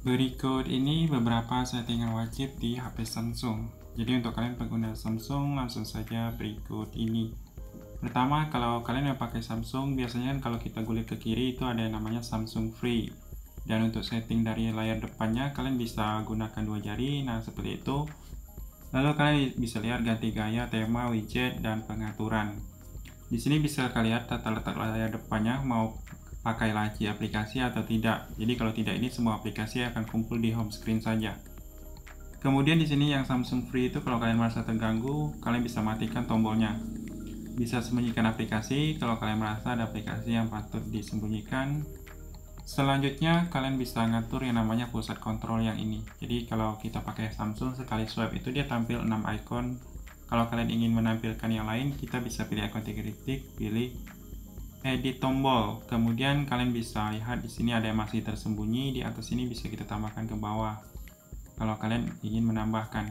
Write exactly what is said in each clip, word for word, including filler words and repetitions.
Berikut ini beberapa settingan wajib di H P Samsung. Jadi untuk kalian pengguna Samsung, langsung saja berikut ini. Pertama, kalau kalian yang pakai Samsung, biasanya kalau kita gulir ke kiri itu ada yang namanya Samsung Free. Dan untuk setting dari layar depannya, kalian bisa gunakan dua jari, nah seperti itu. Lalu kalian bisa lihat ganti gaya, tema, widget, dan pengaturan. Di sini bisa kalian lihat tata letak layar depannya, mau pakai laci aplikasi atau tidak. Jadi kalau tidak, ini semua aplikasi akan kumpul di home screen saja. Kemudian di sini yang Samsung Free itu kalau kalian merasa terganggu, kalian bisa matikan tombolnya. Bisa sembunyikan aplikasi kalau kalian merasa ada aplikasi yang patut disembunyikan. Selanjutnya kalian bisa ngatur yang namanya pusat kontrol yang ini. Jadi kalau kita pakai Samsung, sekali swipe itu dia tampil enam icon. Kalau kalian ingin menampilkan yang lain, kita bisa pilih icon tiga titik, pilih edit tombol. Kemudian kalian bisa lihat di sini ada yang masih tersembunyi, di atas ini bisa kita tambahkan ke bawah. Kalau kalian ingin menambahkan,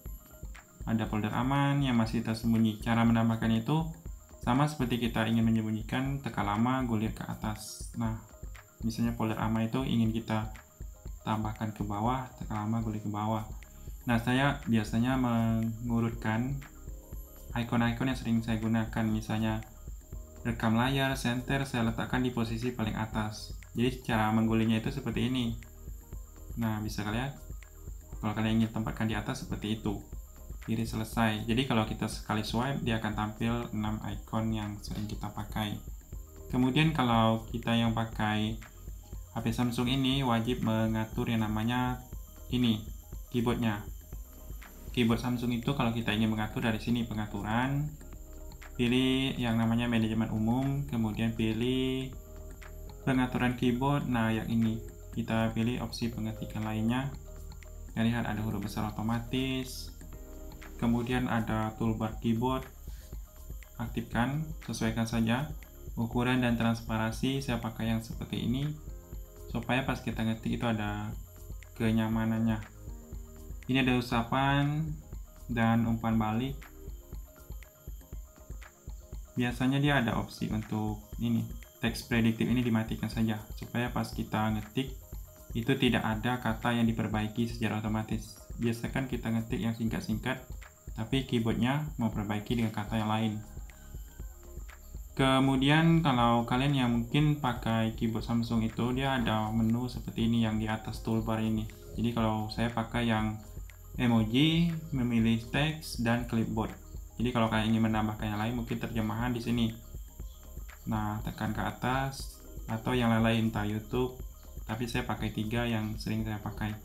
ada folder aman yang masih tersembunyi. Cara menambahkan itu sama seperti kita ingin menyembunyikan, tekan lama, gulir ke atas. Nah, misalnya folder aman itu ingin kita tambahkan ke bawah, tekan lama, gulir ke bawah. Nah, saya biasanya mengurutkan icon-icon yang sering saya gunakan, misalnya rekam layar, center, saya letakkan di posisi paling atas. Jadi cara menggulingnya itu seperti ini. Nah, bisa kalian, kalau kalian ingin tempatkan di atas seperti itu. Pilih selesai. Jadi kalau kita sekali swipe, dia akan tampil enam icon yang sering kita pakai. Kemudian kalau kita yang pakai H P Samsung ini, wajib mengatur yang namanya ini, keyboardnya. Keyboard Samsung itu kalau kita ingin mengatur, dari sini pengaturan, pilih yang namanya manajemen umum, kemudian pilih pengaturan keyboard. Nah, yang ini kita pilih opsi pengetikan lainnya. Kita lihat ada huruf besar otomatis, kemudian ada toolbar keyboard, aktifkan, sesuaikan saja ukuran dan transparansi. Saya pakai yang seperti ini supaya pas kita ngetik itu ada kenyamanannya. Ini ada usapan dan umpan balik. Biasanya dia ada opsi untuk ini, teks prediktif ini dimatikan saja supaya pas kita ngetik itu tidak ada kata yang diperbaiki secara otomatis. Biasakan kita ngetik yang singkat-singkat, tapi keyboardnya mau perbaiki dengan kata yang lain. Kemudian kalau kalian yang mungkin pakai keyboard Samsung itu, dia ada menu seperti ini yang di atas toolbar ini. Jadi kalau saya pakai yang emoji, memilih teks, dan clipboard. Jadi kalau kalian ingin menambahkan yang lain, mungkin terjemahan di sini. Nah, tekan ke atas atau yang lain, entah YouTube. Tapi saya pakai tiga yang sering saya pakai.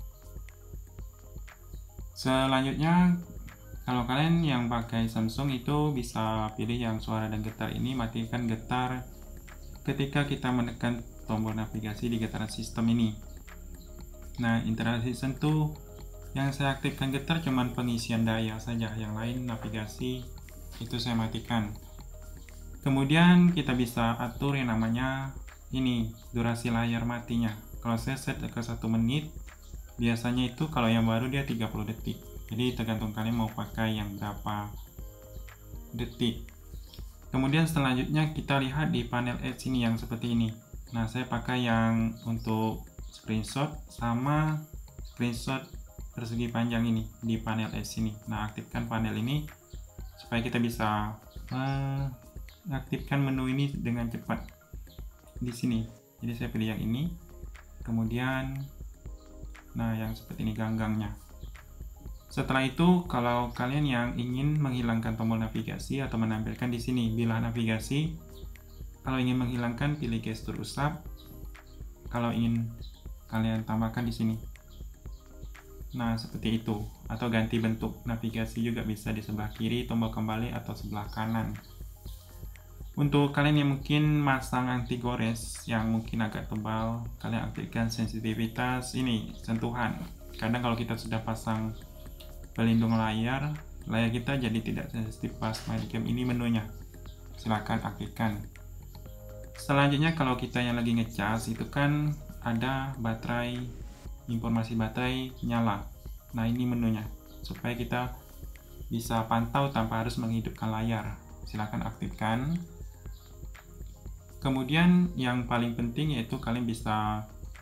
Selanjutnya, kalau kalian yang pakai Samsung itu bisa pilih yang suara dan getar ini, matikan getar ketika kita menekan tombol navigasi di getaran sistem ini. Nah, internal system tuh yang saya aktifkan getar cuman pengisian daya saja, yang lain navigasi itu saya matikan. Kemudian kita bisa atur yang namanya ini, durasi layar matinya. Kalau saya set ke satu menit, biasanya itu kalau yang baru dia tiga puluh detik. Jadi tergantung kalian mau pakai yang berapa detik. Kemudian selanjutnya kita lihat di panel Edge ini yang seperti ini. Nah, saya pakai yang untuk screenshot sama screenshot persegi panjang ini di panel Edge ini. Nah, aktifkan panel ini supaya kita bisa mengaktifkan menu ini dengan cepat di sini. Jadi saya pilih yang ini, kemudian nah yang seperti ini ganggangnya. Setelah itu, kalau kalian yang ingin menghilangkan tombol navigasi atau menampilkan di sini bilah navigasi, kalau ingin menghilangkan pilih gestur usap, kalau ingin kalian tambahkan di sini. Nah, seperti itu. Atau ganti bentuk navigasi juga bisa di sebelah kiri, tombol kembali, atau sebelah kanan. Untuk kalian yang mungkin masang anti gores yang mungkin agak tebal, kalian aktifkan sensitivitas ini, sentuhan. Kadang kalau kita sudah pasang pelindung layar, layar kita jadi tidak sensitif pas main game. Ini menunya. Silahkan aktifkan. Selanjutnya kalau kita yang lagi ngecas, itu kan ada baterai, informasi baterai nyala. Nah, ini menunya supaya kita bisa pantau tanpa harus menghidupkan layar. Silahkan aktifkan. Kemudian yang paling penting yaitu kalian bisa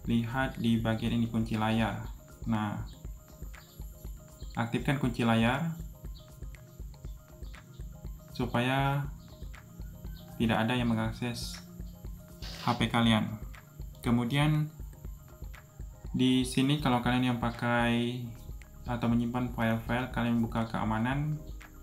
lihat di bagian ini kunci layar. Nah, aktifkan kunci layar supaya tidak ada yang mengakses H P kalian. Kemudian di sini kalau kalian yang pakai atau menyimpan file-file, kalian buka keamanan.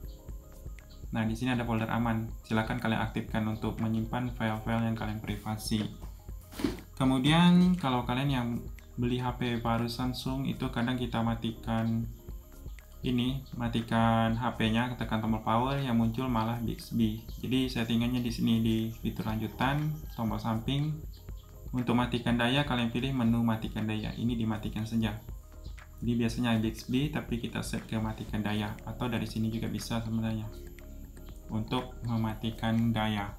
Nah, di sini ada folder aman. Silakan kalian aktifkan untuk menyimpan file-file yang kalian privasi. Kemudian kalau kalian yang beli H P baru Samsung itu kadang kita matikan ini, matikan H P-nya, tekan tombol power, yang muncul malah Bixby. Jadi settingannya di sini di fitur lanjutan, tombol samping. Untuk matikan daya kalian pilih menu matikan daya. Ini dimatikan saja. Jadi biasanya Bixby tapi kita set ke matikan daya, atau dari sini juga bisa sebenarnya untuk mematikan daya.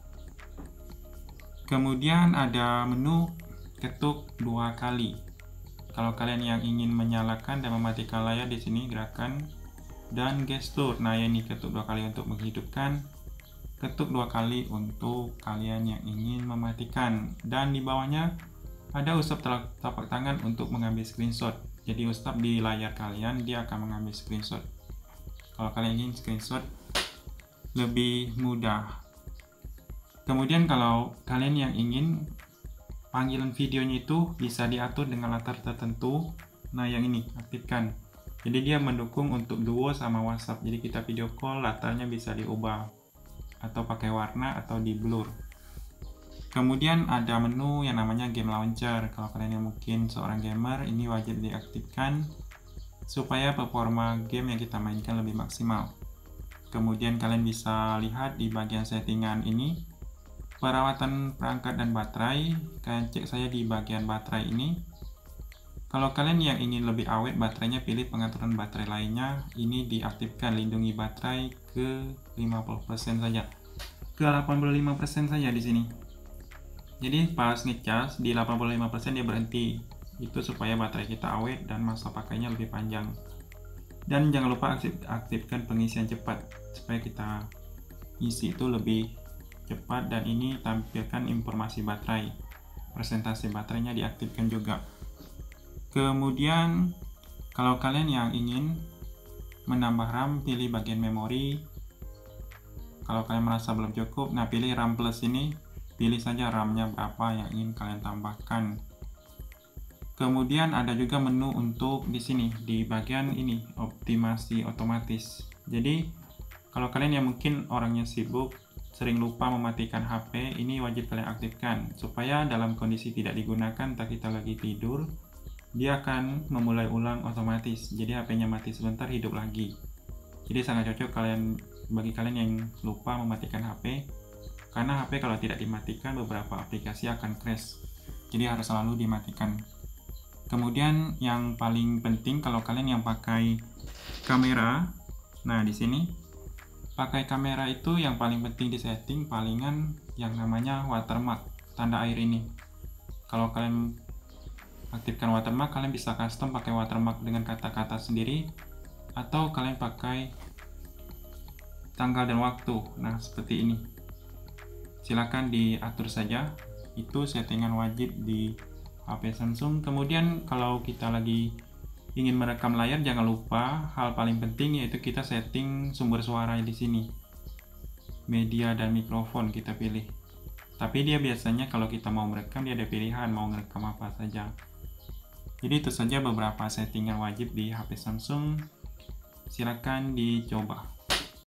Kemudian ada menu ketuk dua kali. Kalau kalian yang ingin menyalakan dan mematikan layar, di sini gerakan dan gestur. Nah, ini ketuk dua kali untuk menghidupkan, ketuk dua kali untuk kalian yang ingin mematikan. Dan di bawahnya ada usap telapak tangan untuk mengambil screenshot. Jadi usap di layar kalian, dia akan mengambil screenshot. Kalau kalian ingin screenshot lebih mudah. Kemudian kalau kalian yang ingin panggilan videonya itu bisa diatur dengan latar tertentu, nah yang ini aktifkan. Jadi dia mendukung untuk duo sama WhatsApp. Jadi kita video call, latarnya bisa diubah atau pakai warna atau di blur. Kemudian ada menu yang namanya game launcher. Kalau kalian yang mungkin seorang gamer, ini wajib diaktifkan supaya performa game yang kita mainkan lebih maksimal. Kemudian kalian bisa lihat di bagian settingan ini perawatan perangkat dan baterai. Kalian cek saya di bagian baterai ini. Kalau kalian yang ingin lebih awet baterainya, pilih pengaturan baterai lainnya. Ini diaktifkan, lindungi baterai ke lima puluh persen saja, ke delapan puluh lima persen saja di sini. Jadi pas ngecas di delapan puluh lima persen dia berhenti. Itu supaya baterai kita awet dan masa pakainya lebih panjang. Dan jangan lupa aktif, aktifkan pengisian cepat supaya kita isi itu lebih cepat. Dan ini tampilkan informasi baterai, presentasi baterainya diaktifkan juga. Kemudian kalau kalian yang ingin menambah RAM, pilih bagian memori. Kalau kalian merasa belum cukup, nah pilih RAM plus ini, pilih saja RAM-nya berapa yang ingin kalian tambahkan. Kemudian ada juga menu untuk di sini di bagian ini optimasi otomatis. Jadi kalau kalian yang mungkin orangnya sibuk, sering lupa mematikan H P, ini wajib kalian aktifkan supaya dalam kondisi tidak digunakan, entah kita lagi tidur, dia akan memulai ulang otomatis. Jadi H P-nya mati sebentar, hidup lagi. Jadi sangat cocok kalian bagi kalian yang lupa mematikan H P, karena H P kalau tidak dimatikan beberapa aplikasi akan crash. Jadi harus selalu dimatikan. Kemudian yang paling penting kalau kalian yang pakai kamera, nah di sini pakai kamera itu yang paling penting di setting palingan yang namanya watermark, tanda air ini. Kalau kalian aktifkan watermark, kalian bisa custom pakai watermark dengan kata-kata sendiri, atau kalian pakai tanggal dan waktu. Nah seperti ini, silakan diatur saja. Itu settingan wajib di H P Samsung. Kemudian kalau kita lagi ingin merekam layar, jangan lupa hal paling penting yaitu kita setting sumber suara di sini, media dan mikrofon kita pilih. Tapi dia biasanya kalau kita mau merekam, dia ada pilihan mau merekam apa saja. Jadi itu saja beberapa settingan wajib di H P Samsung. Silakan dicoba.